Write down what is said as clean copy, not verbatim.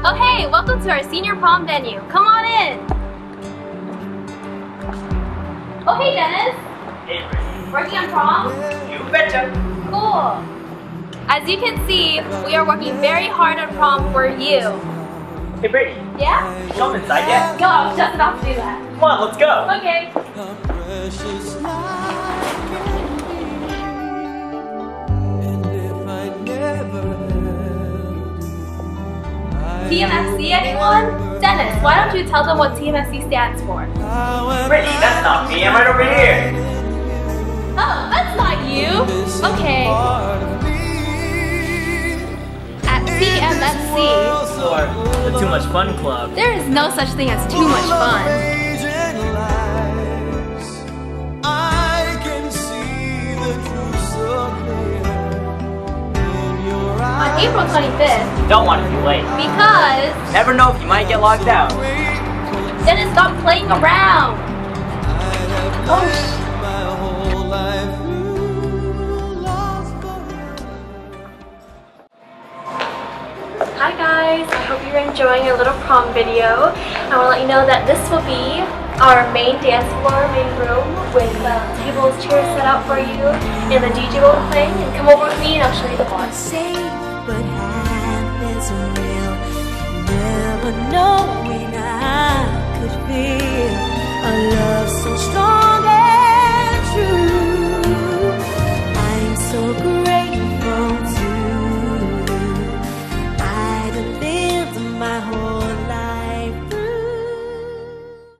Oh hey, welcome to our senior prom venue. Come on in. Oh hey Dennis. Hey Brittany. Working on prom? You betcha. Cool. As you can see, we are working very hard on prom for you. Hey Brittany. Yeah? You come inside yet? No, I was just about to do that. Come on, let's go. Okay. TMFC, anyone? Dennis, why don't you tell them what TMFC stands for? Brittany, that's not me. I'm right over here. Oh, that's not you. Okay. At TMFC, Or the Too Much Fun Club. there is no such thing as too much fun. On April 25th, Don't want to be late. because Never know if you might get locked out. Dennis, stop playing around. Oh, Hi guys, I hope you're enjoying our little prom video. I want to let you know that this will be our main dance floor, main room, with tables, chairs set out for you, and the DJ will be playing. And come over with me and I'll show you the bar. Safe, but half isn't real. Never knowing I could feel a love so strong.